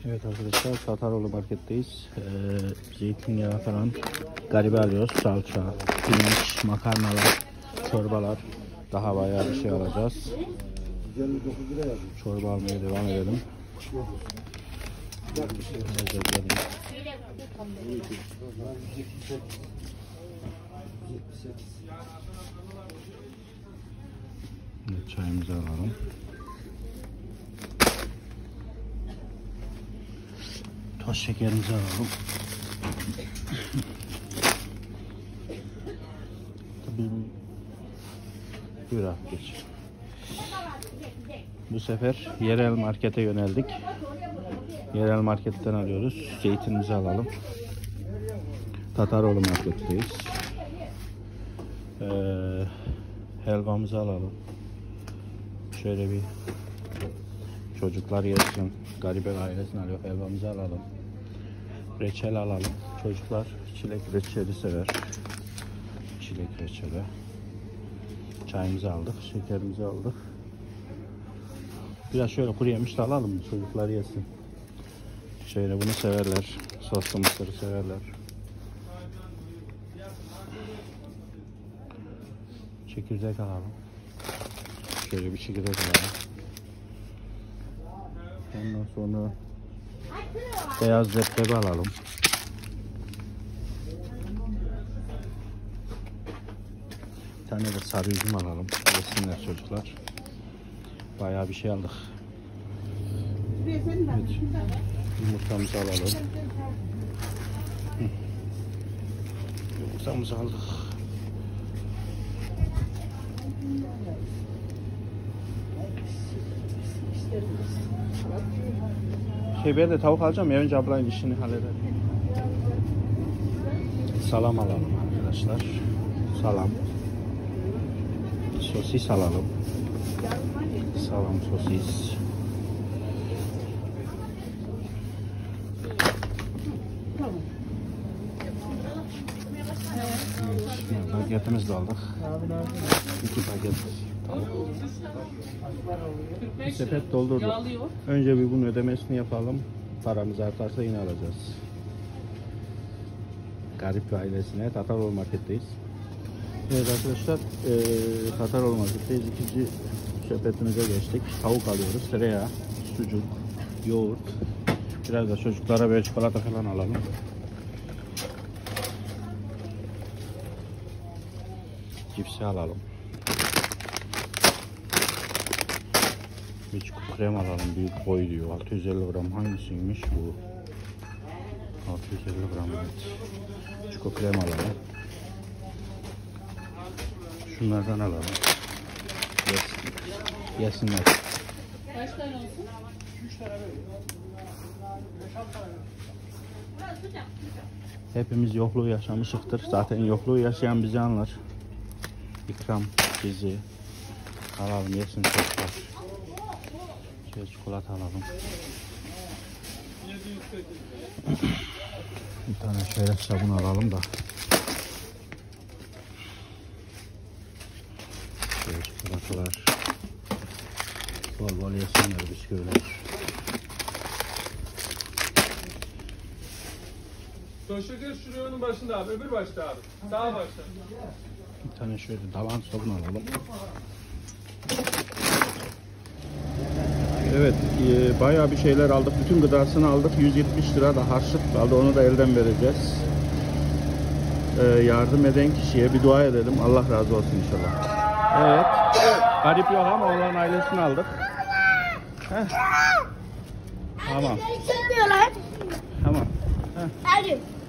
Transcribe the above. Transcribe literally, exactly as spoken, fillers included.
Evet arkadaşlar, Tataroğlu marketteyiz. Ee, zeytinyağı falan garibe alıyoruz. Salça, pirinç, makarnalar, çorbalar. Daha bayağı bir şey alacağız. Çorba almaya devam edelim. Evet, çayımızı alalım. Toz şekerimizi alalım. Tabii buyur abi, geç. Bu sefer yerel markete yöneldik. Yerel marketten alıyoruz. Zeytinimizi alalım. Tataroğlu marketteyiz. Ee, helvamızı alalım. Şöyle bir çocuklar yesin. Garibe ailesini alıyor. Helvamızı alalım. Reçel alalım. Çocuklar çilek reçeli sever. Çilek reçeli. Çayımızı aldık. Şekerimizi aldık. Biraz şöyle kuru yemiş de alalım. Çocuklar yesin. Şöyle bunu severler. Soslu mısırı severler. Çekirdek alalım. Şöyle bir çekirdek alalım. Ondan sonra beyaz leblebi alalım. Bir tane de sarı üzüm alalım. Yesinler çocuklar. Bayağı bir şey aldık. Evet. Yumurtamızı alalım. Yumurtamızı aldık. Şey, ben de tavuk alacağım ya, önce ablanın işini halledelim. Salam alalım arkadaşlar. Salam. Sosis alalım. Salam, sosis. Evet, paketimizi de aldık. İki paket tavuk. Bir sepet doldurduk. Önce bir bunun ödemesini yapalım. Paramız artarsa yine alacağız. Garip ailesine Tataroğlu marketteyiz. Evet arkadaşlar, e, Tataroğlu marketteyiz. İkinci sepetimize geçtik. Tavuk alıyoruz. Tereyağı, sucuk, yoğurt. Biraz da çocuklara böyle çikolata falan alalım. Cipsi alalım. Bir çikolata krem alalım. Büyük boy diyor. altı yüz elli gram. Hangisiymiş bu? altı yüz elli gram. Evet. Çikolata krem alalım. Şunlardan alalım. Yesinler. Yesinler. Kaç tane olsun? üç tane böyle. Hepimiz yokluğu yaşamışıktır. Zaten yokluğu yaşayan bizi anlar. İkram bizi. Alalım, yesin çocuklar. Şöyle çikolata alalım. Bir tane şöyle sabun alalım da. Şöyle çikolatalar. Bol bol yesinler bisküviler. Şeker şuruğunun başında abi, öbür başta abi. Sağ başta. Bir tane şöyle davan sabun alalım. Evet, e, bayağı bir şeyler aldık. Bütün gıdasını aldık. yüz yetmiş lira da harçlık kaldı. Onu da elden vereceğiz. E, yardım eden kişiye bir dua edelim. Allah razı olsun inşallah. Evet. Garip yok ama onların ailesini aldık. Heh. Tamam. Çekmiyorlar. Tamam. Heh. Hadi.